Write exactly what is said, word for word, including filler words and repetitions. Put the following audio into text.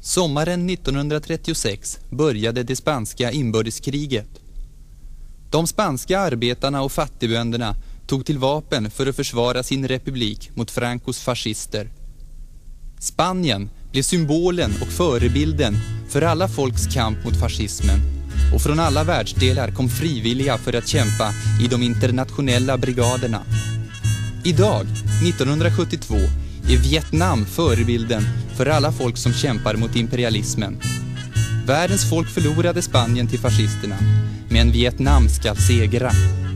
Sommaren nittonhundratrettiosex började det spanska inbördeskriget. De spanska arbetarna och fattigbönderna tog till vapen för att försvara sin republik mot Francos fascister. Spanien blev symbolen och förebilden för alla folks kamp mot fascismen, och från alla världsdelar kom frivilliga för att kämpa i de internationella brigaderna. Idag, nittonhundrasjuttiotvå, är Vietnam förebilden för alla folk som kämpar mot imperialismen. Världens folk förlorade Spanien till fascisterna, men Vietnam ska segra.